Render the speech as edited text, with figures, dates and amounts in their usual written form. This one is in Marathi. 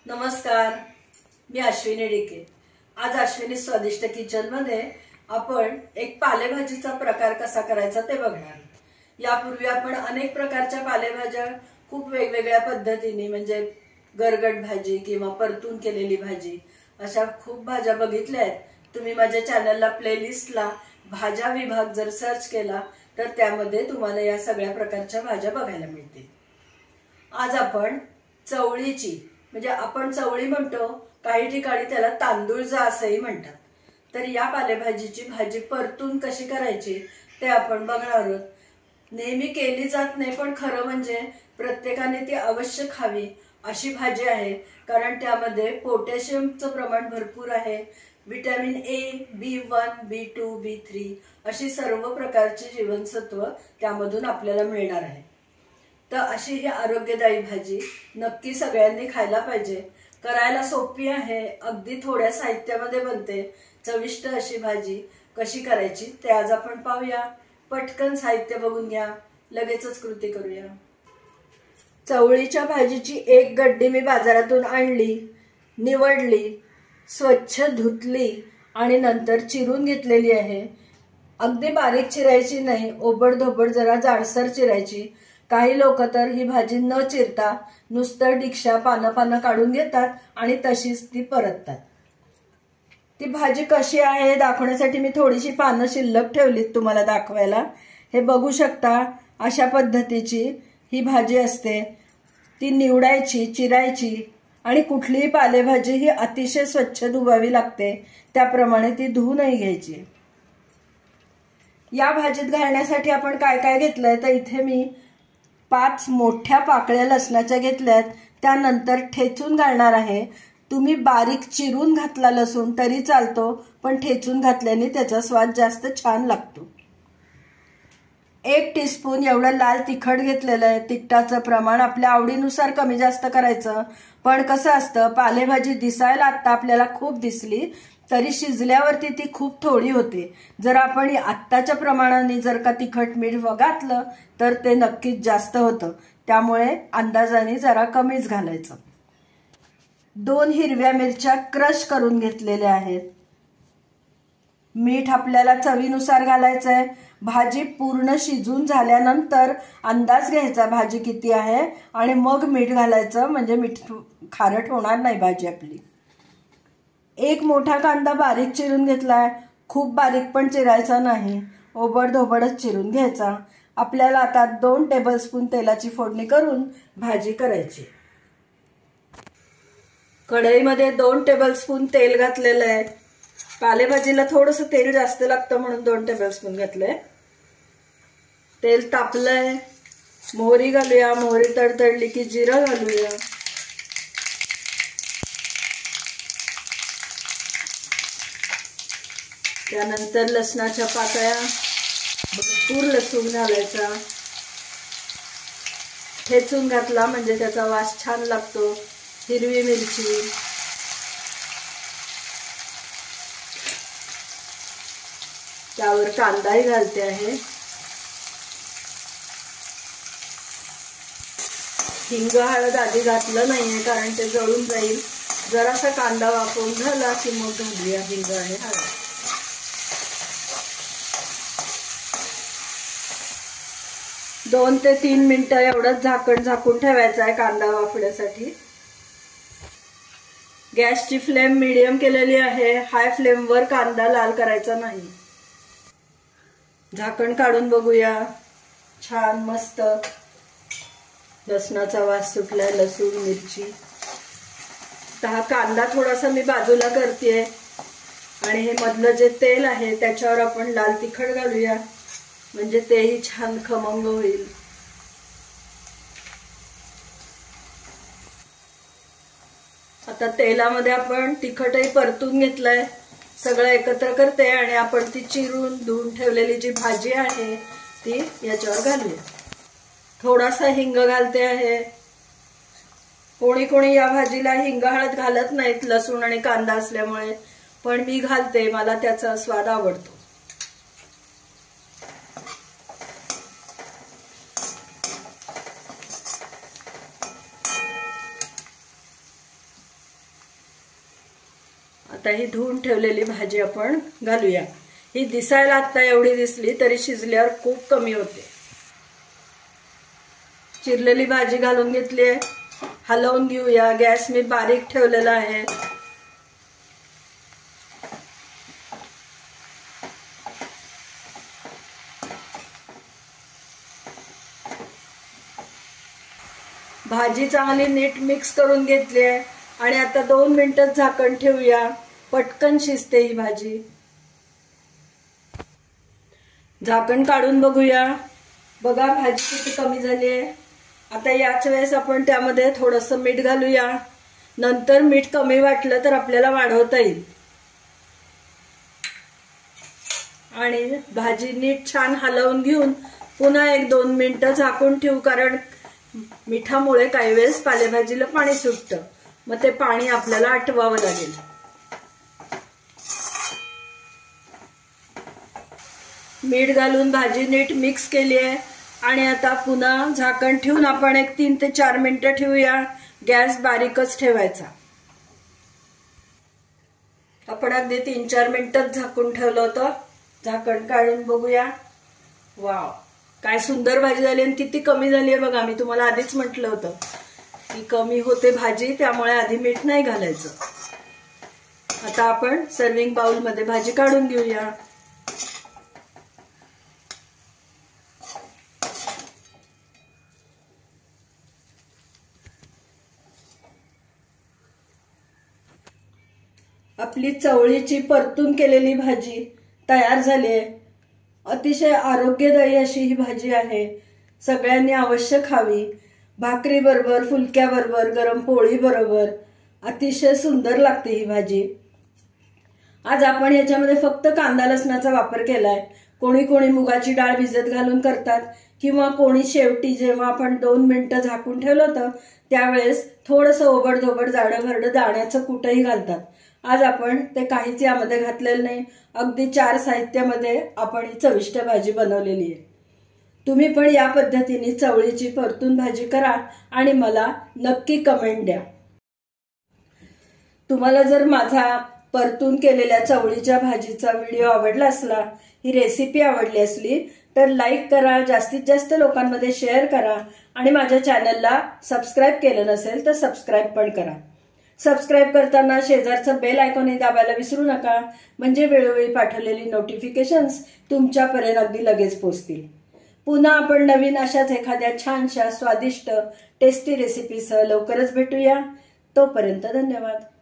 नमस्कार, मी अश्विनी डिके। आज अश्विनी स्वादिष्ट किचन मध्ये आपण एक पालेभाजीचा प्रकार कसा करायचा ते बघणार। यापूर्वी आपण अनेक प्रकारच्या पालेभाज्या खूप वेगवेगळ्या पद्धतीने म्हणजे गरगट भाजी किंवा परतून केलेली भाजी अशा खूप भाज्या बघितल्या आहेत। तुम्ही माझ्या चॅनलला प्लेलिस्टला भाज्या विभाग जर सर्च केला तर त्यामध्ये तुम्हाला या सगळ्या प्रकारच्या भाज्या बघायला मिळतील। आज आपण चवळीची म्हणजे आपण चवळी म्हणतो, काही ठिकाणी त्याला तांदूळजा असंही म्हणतात। तर या पालेभाजीची भाजी परतून कशी करायची ते आपण बघणार आहोत। नेहमी केली जात नाही, पण खरं म्हणजे प्रत्येकाने ती अवश्य खावी अशी भाजी आहे, कारण त्यामध्ये पोटॅशियमचं प्रमाण भरपूर आहे। Vitamin A, B1, B2, B3 अशी सर्व प्रकारची जीवनसत्व त्यामधून आपल्याला मिळणार आहे। तर अशी ही आरोग्यदायी भाजी नक्की सगळ्यांनी खायला पाहिजे। करायला सोपी आहे, अगदी थोड्या साहित्यामध्ये बनते। चविष्ट अशी भाजी कशी करायची ते आज आपण पाहूया। पटकन साहित्य बघून घ्या, लगेचच कृती करूया। चवळीच्या भाजीची एक गड्डी मी बाजारातून आणली, निवडली, स्वच्छ धुतली आणि नंतर चिरून घेतलेली आहे। अगदी बारीक चिरायची नाही, ओबडधोबड जरा जाडसर चिरायची। काही लोक तर ही भाजी न चिरता नुसतं डिक्षा पानं काढून घेतात आणि तशीच ती परततात। ती भाजी कशी आहे दाखवण्यासाठी मी थोडीशी पानं शिल्लक ठेवलीत तुम्हाला दाखवायला। हे बघू शकता, अशा पद्धतीची ही भाजी असते। ती निवडायची, चिरायची आणि कुठलीही पालेभाजी ही अतिशय स्वच्छ धुवावी लागते, त्याप्रमाणे ती धुवूनही घ्यायची। या भाजीत घालण्यासाठी आपण काय काय घेतलंय तर इथे मी 5 मोठ्या पाकळ्या लसणाच्या घेतल्यात, त्यानंतर ठेचून घालणार आहे। तुम्ही बारीक चिरून घातला लसूण तरी चालतो, पण ठेचून घातल्याने त्याचा स्वाद जास्त छान लागतो। 1 टीस्पून एवढं लाल तिखट घेतलेलं आहे। तिखटाचं प्रमाण आपल्या आवडीनुसार कमी जास्त करायचं, पण कसं असतं पालेभाजी दिसायला आता आपल्याला खूप दिसली तरी शिजल्यावरती ती खूप थोडी होते। जर आपण आत्ताच्या प्रमाणाने जर का तिखट मीठ घातलं तर ते नक्कीच जास्त होतं, त्यामुळे अंदाजाने जरा कमीच घालायचं। 2 हिरव्या मिरच्या क्रश करून घेतलेल्या आहेत। मीठ आपल्याला चवीनुसार घालायचं आहे। भाजी पूर्ण शिजून झाल्यानंतर अंदाज घ्यायचा भाजी किती आहे आणि मग मीठ घालायचं, म्हणजे मीठ खारट होणार नाही भाजी आपली। 1 मोठा कांदा बारीक चिरून घेतलाय, खूप बारीक पण चिरायचा नाही, ओबडधोबडच चिरून घ्यायचा। आपल्याला आता 2 टेबलस्पून तेलाची फोडणी करून भाजी करायची। कढईमध्ये 2 टेबलस्पून तेल घातलेलं आहे। पालेभाजीला थोडंसं तेल जास्त लागतं म्हणून 2 टेबलस्पून घातलंय। तेल तापलंय, मोहरी घालूया। मोहरी तडतडली की जिरं घालूया। त्यानंतर लसणाच्या पाकळ्या, भरपूर लसूण घालायचा। ठेचून घातला म्हणजे त्याचा वास छान लागतो। हिरवी मिरची, त्यावर कांदाही घालते आहे। हिंग हळद आधी घातलं नाहीये कारण ते जळून जाईल। जरासा कांदा वाफवून झाला की मग घालूया हिंग आणि हळद। 2 ते 3 मिनिटं एवढंच झाकून ठेवायचं आहे कांदा वाफण्यासाठी। गॅसची फ्लेम मीडियम केलेली आहे, हाय फ्लेमवर कांदा लाल करायचा नाही। झाकण काढून बघूया, छान मस्त लसणाचा वास सुटलाय, लसूण मिरची। हा कांदा थोडासा मी बाजूला करतेय आणि हे मधलं जे तेल आहे त्याच्यावर आपण लाल तिखट घालूया, म्हणजे तेही छान खमंग होईल। आता तेलामध्ये आपण तिखटही परतून घेतलंय, सगळं एकत्र करते आणि आपण ती चिरून धुवून ठेवलेली जी भाजी आहे ती याच्यावर घालूया। थोडासा हिंग घालते आहे। कोणी या भाजीला हिंग हळद घालत नाहीत लसूण आणि कांदा असल्यामुळे, पण मी घालते, मला त्याचा स्वाद आवडतो। आता ही धुवून ठेवलेली भाजी आपण घालूया। ही दिसायला आता एवढी दिसली तरी शिजल्यावर खूप कमी होते। चिरलेली भाजी घालून घेतली आहे, हलवून घेऊया। गॅस मी बारीक ठेवलेला आहे। भाजी चांगली नीट मिक्स करून घेतली आहे आणि आता 2 मिनिटं झाकण ठेवूया। पटकन शिजते ही भाजी। झाकण काढून बघूया। बघा भाजी किती कमी झाली आहे। आता याच वेळेस आपण त्यामध्ये थोडंसं मीठ घालूया। नंतर मीठ कमी वाटलं तर आपल्याला वाढवता येईल। आणि भाजी नीट छान हलवून घेऊन पुन्हा 1-2 मिनिटं झाकून ठेवू, कारण मिठामुळे काही वेळेस पालेभाजीला पाणी सुटतं, मग ते पाणी आपल्याला आटवावं लागेल। मीठ घालून भाजी नीट मिक्स केली आहे आणि आता पुन्हा झाकण ठेवून आपण 3 ते 4 मिनिटं ठेवूया। गॅस बारीकच ठेवायचा। आपण अगदी 3-4 मिनिटं झाकून ठेवलं होतं। झाकण काढून बघूया। वाव, काय सुंदर भाजी झाली आणि किती कमी झाली आहे बघा। मी तुम्हाला आधीच म्हटलं होतं की कमी होते भाजी, त्यामुळे आधी मीठ नाही घालायचं। आता आपण सर्विंग बाउल मध्ये भाजी काढून घेऊया। आपली चवळीची परतून केलेली भाजी तयार झाली आहे। अतिशय आरोग्यदायी अशी ही भाजी आहे। सगळ्यांनी अवश्य खावी। भाकरी बरोबर, फुलक्या बरोबर, गरम पोळी बरोबर अतिशय सुंदर लागते ही भाजी। आज आपण याच्यामध्ये फक्त कांदा लसणाचा वापर केलाय। कोणी कोणी मुगाची डाळ भिजत घालून करतात, किंवा कोणी शेवटी जेव्हा आपण 2 मिनिटं झाकून ठेवलं होतं त्यावेळेस थोडंसं ओबडधोबड जाडं भरडं दाण्याचं कूटही घालतात। आज आपण ते काहीच यामध्ये घातलेलं नाही। अगदी 4 साहित्यामध्ये आपण ही चविष्ट भाजी बनवलेली आहे। तुम्ही पण या पद्धतीने चवळीची परतून भाजी करा आणि मला नक्की कमेंट द्या। तुम्हाला जर माझा परतून केलेल्या चवळीच्या भाजीचा व्हिडिओ आवडला असला, ही रेसिपी आवडली असली तर लाईक करा, जास्तीत जास्त लोकांमध्ये शेअर करा आणि माझ्या चॅनलला सबस्क्राईब केलं नसेल तर सबस्क्राईब पण करा। सबस्क्राईब करताना शेजारचं बेल आयकॉनही दाबायला विसरू नका, म्हणजे वेळोवेळी पाठवलेली नोटिफिकेशन्स तुमच्यापर्यंत अगदी लगेच पोहोचतील। पुन्हा आपण नवीन अशाच एखाद्या छानशा स्वादिष्ट टेस्टी रेसिपीसह लवकरच भेटूया। तोपर्यंत धन्यवाद।